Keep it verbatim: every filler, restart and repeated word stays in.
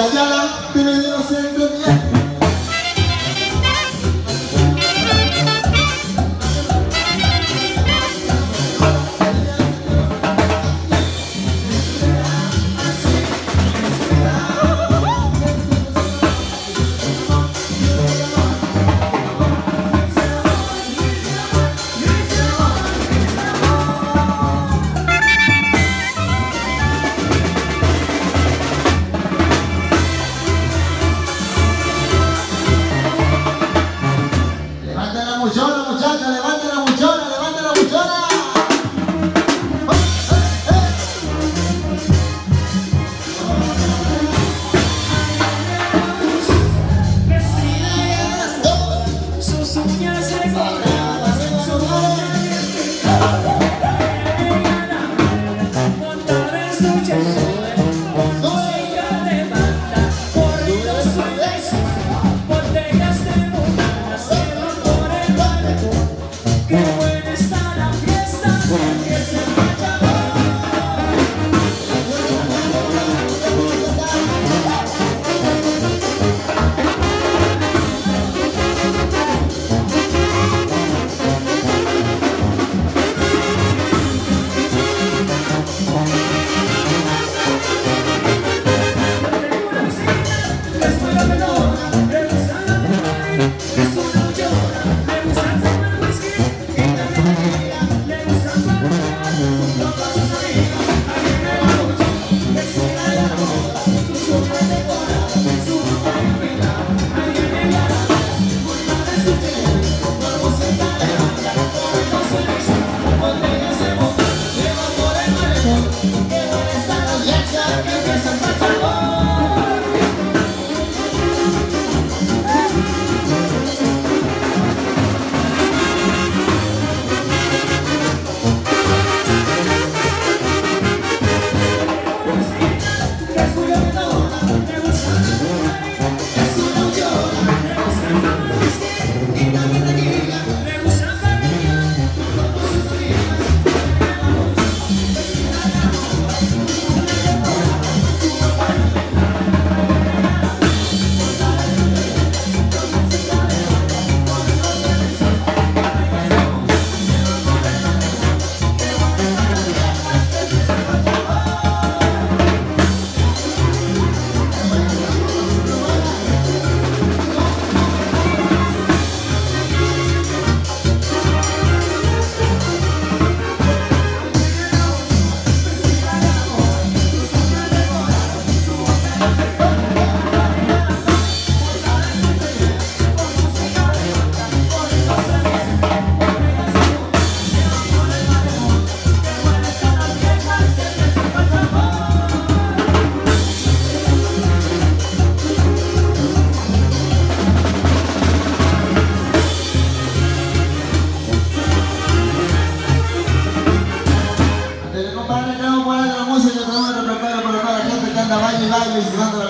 Ya, ya, te me dio siempre bien. Muchona, muchacha, levante la muchona, levante la muchona. Sus uñas se cortaban, montada en su cheche, música de banda, corridos sueltos, botellas de botanas que van por el barco. Qué buena está la fiesta, que se marcha Baile, baile, y